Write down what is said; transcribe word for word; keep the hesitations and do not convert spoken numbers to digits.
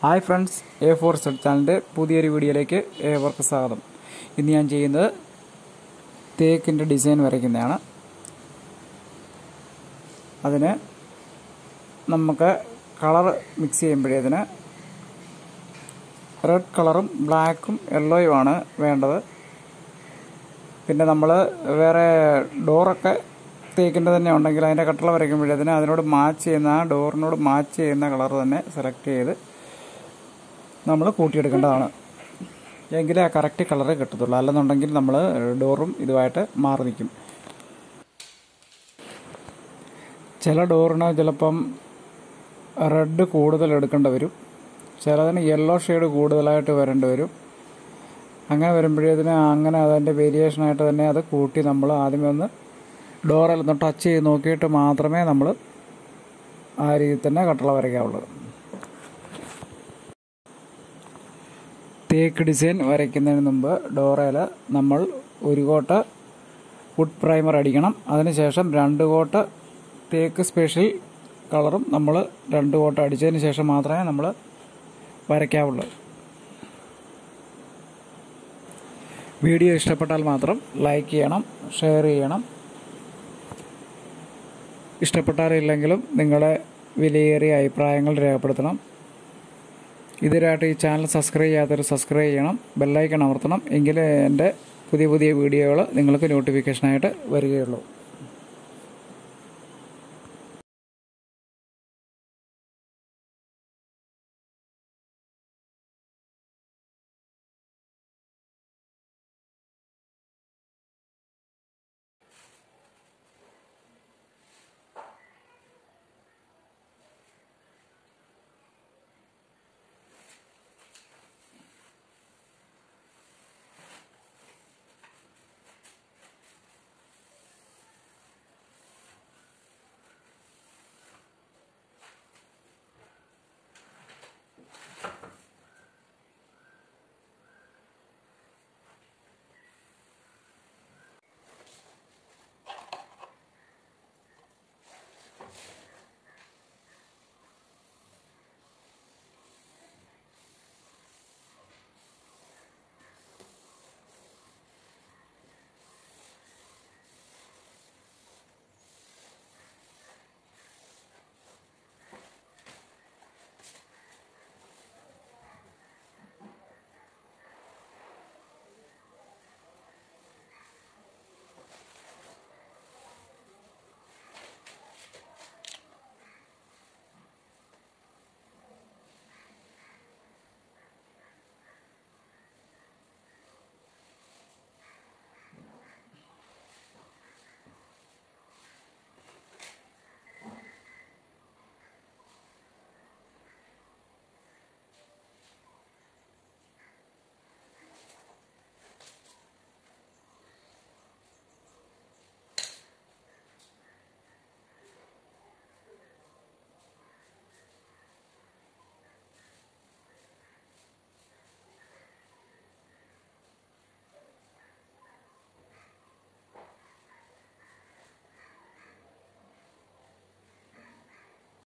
Hi friends, A four Z ചാനലിൻ്റെ പുതിയൊരു വീഡിയോയിലേക്ക് ഏവർക്ക് സ്വാഗതം. ഇന്ന് ഞാൻ ചെയ്യുന്നത് തേക്കിൻ്റെ ഡിസൈൻ വരയ്ക്കുന്നതാണ്. അതിന് നമുക്ക് കളർ മിക്സ് ചെയ്യുമ്പോഴേതിന് റെഡ് കളറും ബ്ലാക്കും യെല്ലോയുമാണ് വേണ്ടത്. പിന്നെ നമ്മൾ വേറെ ഡോറൊക്കെ തേക്കിൻ്റെ തന്നെ ഉണ്ടെങ്കിൽ അതിൻ്റെ കട്ടള വരയ്ക്കുമ്പോഴേതിന് അതിനോട് മാച്ച് ചെയ്യുന്ന ആ ഡോറിനോട് മാച്ച് ചെയ്യുന്ന കളർ തന്നെ സെലക്ട് ചെയ്ത് നമ്മൾ കൂട്ടിയെടുക്കേണ്ടതാണ്. എങ്കിലേ ആ കറക്റ്റ് കളറ് കിട്ടത്തുള്ളൂ. അല്ലെന്നുണ്ടെങ്കിൽ നമ്മൾ ഡോറും ഇതുമായിട്ട് മാറി നിൽക്കും. ചില ഡോറിന് ചിലപ്പം റെഡ് കൂടുതൽ എടുക്കേണ്ടി വരും, ചിലതിന് യെല്ലോ ഷെയ്ഡ് കൂടുതലായിട്ട് വരേണ്ടി വരും. അങ്ങനെ വരുമ്പോഴേതിന് അങ്ങനെ അതിൻ്റെ വേരിയേഷനായിട്ട് തന്നെ അത് കൂട്ടി നമ്മൾ ആദ്യമേ ഒന്ന് ഡോറെല്ലാം ടച്ച് ചെയ്ത് നോക്കിയിട്ട് മാത്രമേ നമ്മൾ ആ രീതിയിൽ തന്നെ കട്ടള വരയ്ക്കാവുള്ളൂ. തേക്ക് ഡിസൈൻ വരയ്ക്കുന്നതിന് മുമ്പ് ഡോറയിൽ നമ്മൾ ഒരു കോട്ട വുഡ് പ്രൈമർ അടിക്കണം. അതിനുശേഷം രണ്ട് കോട്ട തേക്ക് സ്പെഷ്യൽ കളറും നമ്മൾ രണ്ട് കോട്ട അടിച്ചതിന് ശേഷം മാത്രമേ നമ്മൾ വരയ്ക്കാവുള്ളൂ. വീഡിയോ ഇഷ്ടപ്പെട്ടാൽ മാത്രം ലൈക്ക് ചെയ്യണം, ഷെയർ ചെയ്യണം. ഇഷ്ടപ്പെട്ടാലില്ലെങ്കിലും നിങ്ങളുടെ വിലയേറിയ അഭിപ്രായങ്ങൾ രേഖപ്പെടുത്തണം. ഇതിനായിട്ട് ഈ ചാനൽ സബ്സ്ക്രൈബ് ചെയ്യാത്തവർ സബ്സ്ക്രൈബ് ചെയ്യണം, ബെല്ലൈക്കൺ അമർത്തണം. എങ്കിലേ എൻ്റെ പുതിയ പുതിയ വീഡിയോകൾ നിങ്ങൾക്ക് നോട്ടിഫിക്കേഷനായിട്ട് വരികയുള്ളൂ.